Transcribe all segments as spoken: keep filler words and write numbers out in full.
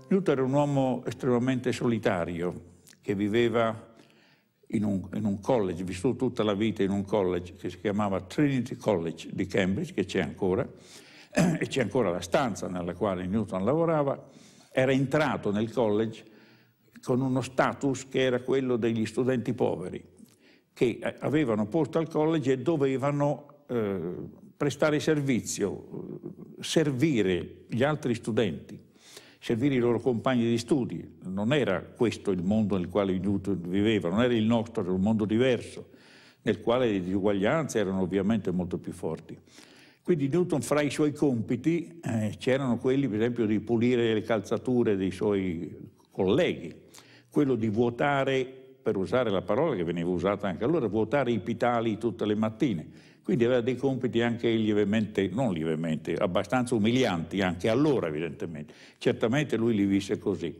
Newton era un uomo estremamente solitario, che viveva in un, in un college, vissuto tutta la vita in un college che si chiamava Trinity College di Cambridge, che c'è ancora, e c'è ancora la stanza nella quale Newton lavorava. Era entrato nel college con uno status che era quello degli studenti poveri, che avevano posto al college e dovevano eh, prestare servizio, servire gli altri studenti, servire i loro compagni di studi. Non era questo il mondo nel quale Newton viveva, non era il nostro, era un mondo diverso, nel quale le disuguaglianze erano ovviamente molto più forti. Quindi Newton, fra i suoi compiti, eh, c'erano quelli, per esempio, di pulire le calzature dei suoi colleghi, quello di vuotare, per usare la parola che veniva usata anche allora, vuotare i pitali tutte le mattine. Quindi aveva dei compiti anche lievemente, non lievemente, abbastanza umilianti anche allora evidentemente. Certamente lui li visse così.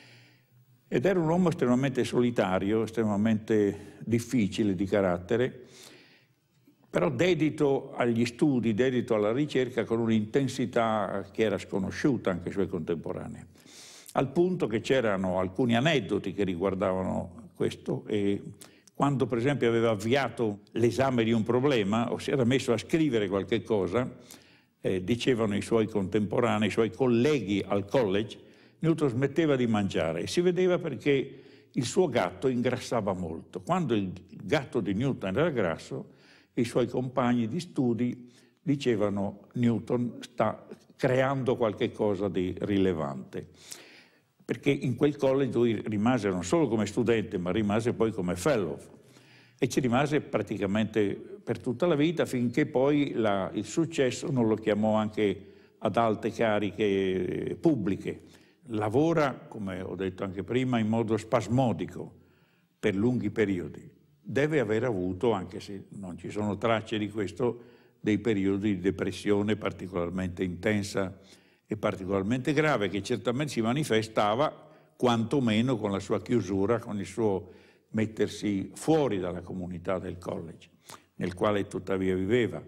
Ed era un uomo estremamente solitario, estremamente difficile di carattere, però dedito agli studi, dedito alla ricerca con un'intensità che era sconosciuta anche ai suoi contemporanei. Al punto che c'erano alcuni aneddoti che riguardavano questo, e quando per esempio aveva avviato l'esame di un problema o si era messo a scrivere qualche cosa, eh, dicevano i suoi contemporanei, i suoi colleghi al college, Newton smetteva di mangiare, e si vedeva perché il suo gatto ingrassava molto. Quando il gatto di Newton era grasso, i suoi compagni di studi dicevano: Newton sta creando qualche cosa di rilevante. Perché in quel college lui rimase non solo come studente, ma rimase poi come fellow, e ci rimase praticamente per tutta la vita, finché poi la, il successo non lo chiamò anche ad alte cariche pubbliche. Lavora, come ho detto anche prima, in modo spasmodico per lunghi periodi. Deve aver avuto, anche se non ci sono tracce di questo, dei periodi di depressione particolarmente intensa e particolarmente grave, che certamente si manifestava quantomeno con la sua chiusura, con il suo mettersi fuori dalla comunità del college, nel quale tuttavia viveva.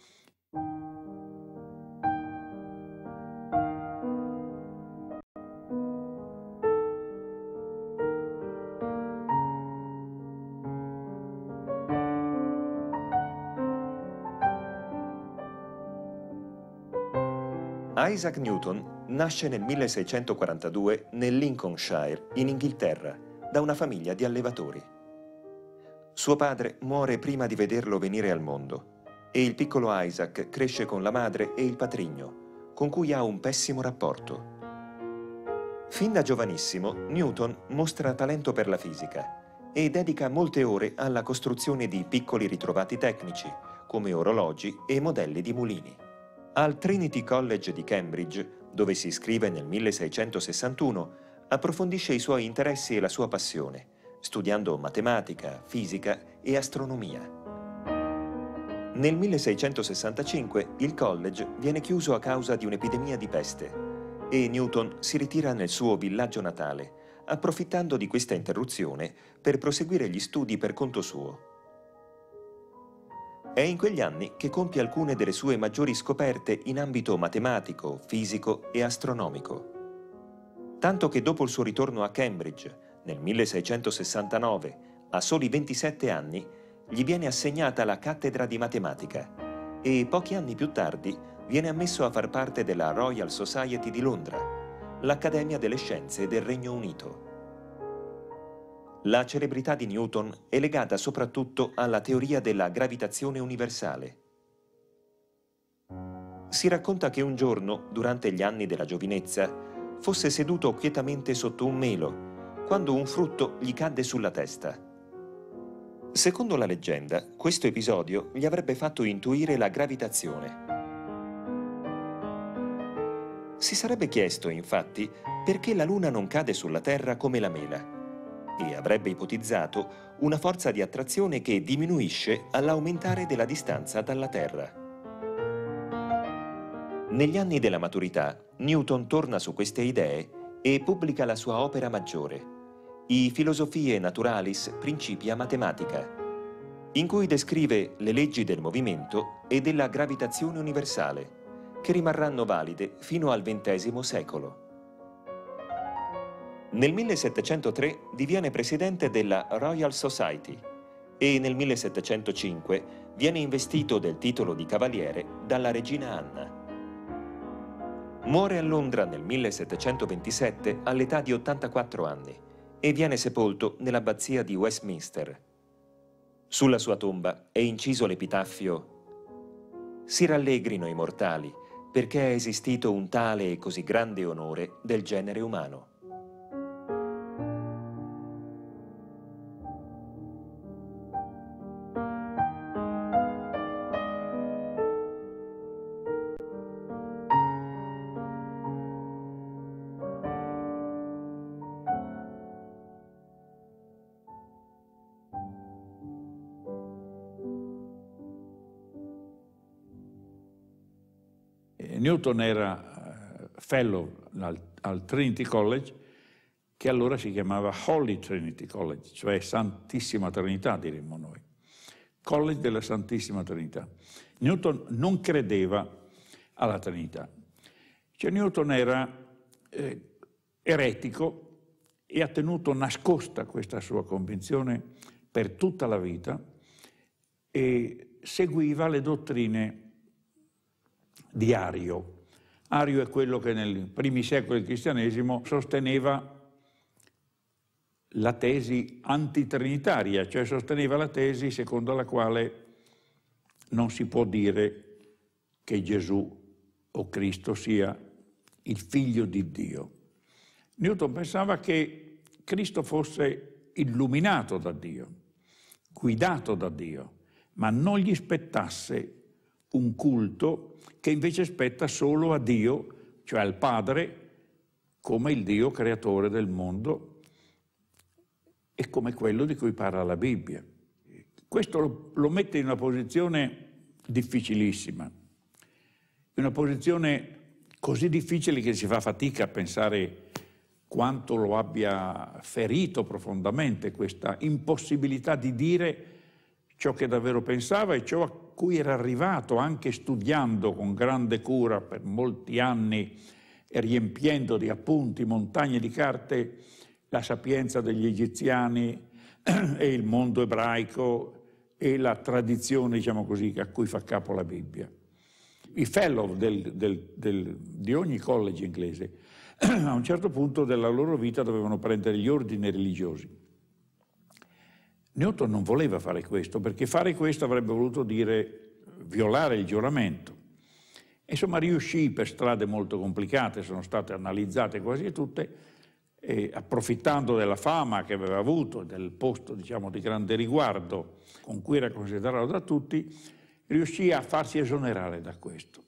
Isaac Newton nasce nel milleseicentoquarantadue nel Lincolnshire, in Inghilterra, da una famiglia di allevatori. Suo padre muore prima di vederlo venire al mondo e il piccolo Isaac cresce con la madre e il patrigno, con cui ha un pessimo rapporto. Fin da giovanissimo, Newton mostra talento per la fisica e dedica molte ore alla costruzione di piccoli ritrovati tecnici, come orologi e modelli di mulini. Al Trinity College di Cambridge, dove si iscrive nel milleseicentosessantuno, approfondisce i suoi interessi e la sua passione, studiando matematica, fisica e astronomia. Nel milleseicentosessantacinque il college viene chiuso a causa di un'epidemia di peste e Newton si ritira nel suo villaggio natale, approfittando di questa interruzione per proseguire gli studi per conto suo. È in quegli anni che compie alcune delle sue maggiori scoperte in ambito matematico, fisico e astronomico. Tanto che dopo il suo ritorno a Cambridge, nel milleseicentosessantanove, a soli ventisette anni, gli viene assegnata la cattedra di matematica e pochi anni più tardi viene ammesso a far parte della Royal Society di Londra, l'Accademia delle Scienze del Regno Unito. La celebrità di Newton è legata soprattutto alla teoria della gravitazione universale. Si racconta che un giorno, durante gli anni della giovinezza, fosse seduto quietamente sotto un melo, quando un frutto gli cadde sulla testa. Secondo la leggenda, questo episodio gli avrebbe fatto intuire la gravitazione. Si sarebbe chiesto, infatti, perché la Luna non cade sulla Terra come la mela, e avrebbe ipotizzato una forza di attrazione che diminuisce all'aumentare della distanza dalla Terra. Negli anni della maturità, Newton torna su queste idee e pubblica la sua opera maggiore, I Philosophiae Naturalis Principia Mathematica, in cui descrive le leggi del movimento e della gravitazione universale, che rimarranno valide fino al ventesimo secolo. Nel millesettecentotre diviene presidente della Royal Society e nel millesettecentocinque viene investito del titolo di cavaliere dalla regina Anna. Muore a Londra nel millesettecentoventisette all'età di ottantaquattro anni e viene sepolto nell'abbazia di Westminster. Sulla sua tomba è inciso l'epitaffio: «Si rallegrino i mortali, perché è esistito un tale e così grande onore del genere umano». Newton era fellow al, al Trinity College, che allora si chiamava Holy Trinity College, cioè Santissima Trinità, diremmo noi. College della Santissima Trinità. Newton non credeva alla Trinità. Cioè Newton era eh, eretico e ha tenuto nascosta questa sua convinzione per tutta la vita e seguiva le dottrine di Ario. Ario è quello che nei primi secoli del cristianesimo sosteneva la tesi antitrinitaria, cioè sosteneva la tesi secondo la quale non si può dire che Gesù o Cristo sia il figlio di Dio. Newton pensava che Cristo fosse illuminato da Dio, guidato da Dio, ma non gli spettasse un culto che invece spetta solo a Dio, cioè al Padre, come il Dio creatore del mondo e come quello di cui parla la Bibbia. Questo lo, lo mette in una posizione difficilissima, in una posizione così difficile che si fa fatica a pensare quanto lo abbia ferito profondamente questa impossibilità di dire ciò che davvero pensava e ciò a cui era arrivato anche studiando con grande cura per molti anni e riempiendo di appunti montagne di carte la sapienza degli egiziani e il mondo ebraico e la tradizione, diciamo così, a cui fa capo la Bibbia. I fellow del, del, del, di ogni college inglese a un certo punto della loro vita dovevano prendere gli ordini religiosi. Newton non voleva fare questo, perché fare questo avrebbe voluto dire violare il giuramento. Insomma, riuscì per strade molto complicate, sono state analizzate quasi tutte, e approfittando della fama che aveva avuto, del posto, diciamo, di grande riguardo con cui era considerato da tutti, riuscì a farsi esonerare da questo.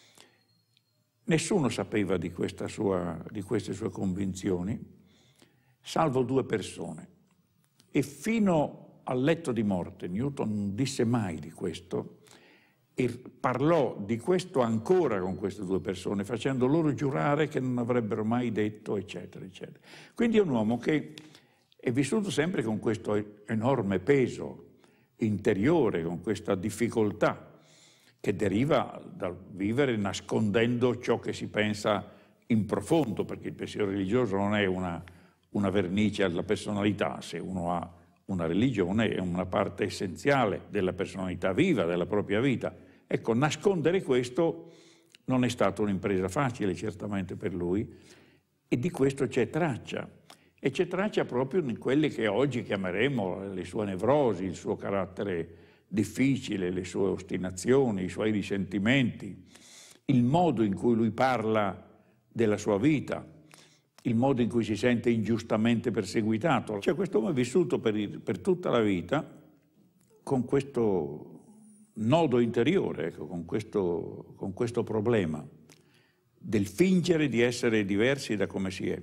Nessuno sapeva di, questa sua, di queste sue convinzioni, salvo due persone. E fino al letto di morte Newton non disse mai di questo e parlò di questo ancora con queste due persone, facendo loro giurare che non avrebbero mai detto, eccetera, eccetera. Quindi è un uomo che è vissuto sempre con questo enorme peso interiore, con questa difficoltà che deriva dal vivere nascondendo ciò che si pensa in profondo, perché il pensiero religioso non è una una vernice alla personalità. Se uno ha una religione è una parte essenziale della personalità viva, della propria vita. Ecco, nascondere questo non è stata un'impresa facile certamente per lui e di questo c'è traccia. E c'è traccia proprio in quelle che oggi chiameremo le sue nevrosi, il suo carattere difficile, le sue ostinazioni, i suoi risentimenti, il modo in cui lui parla della sua vita, il modo in cui si sente ingiustamente perseguitato. Cioè quest'uomo è vissuto per, il, per tutta la vita con questo nodo interiore, ecco, con, questo, con questo problema del fingere di essere diversi da come si è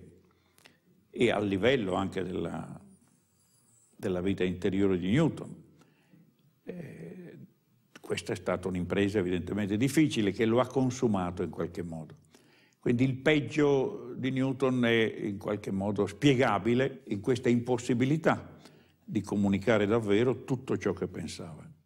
e al livello anche della, della vita interiore di Newton. Eh, questa è stata un'impresa evidentemente difficile che lo ha consumato in qualche modo. Quindi il peggio di Newton è in qualche modo spiegabile in questa impossibilità di comunicare davvero tutto ciò che pensava.